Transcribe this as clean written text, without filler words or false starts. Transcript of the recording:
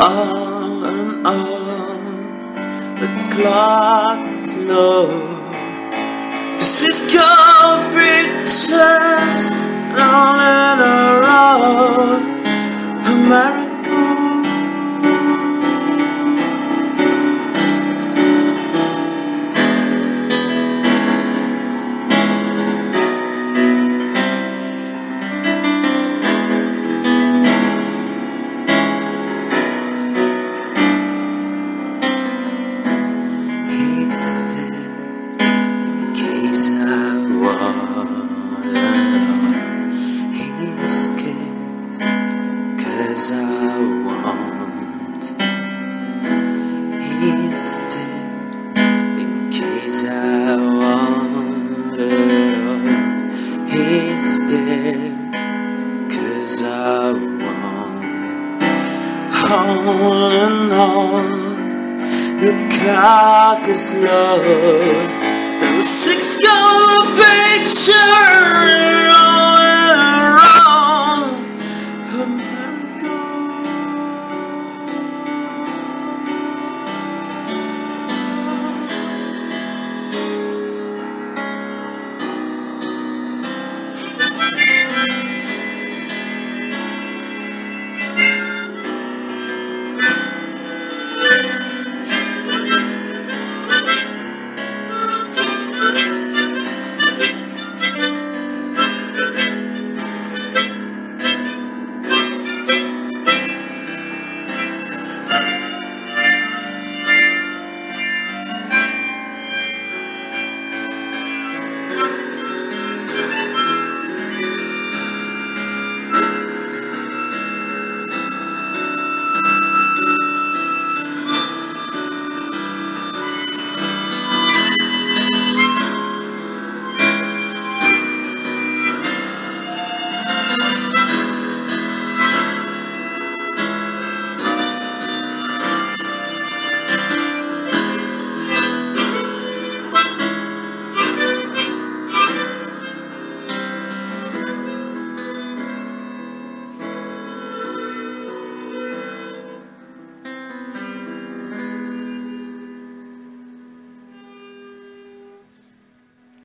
all in all, the clock is low, 'cause it's got pictures all in a row. A marigold, he's dead in case I want it all. He's scared 'cause I want. He's dead in case I want it all. He's dead 'cause I want. All in all, the clock is low, and 6 color picture.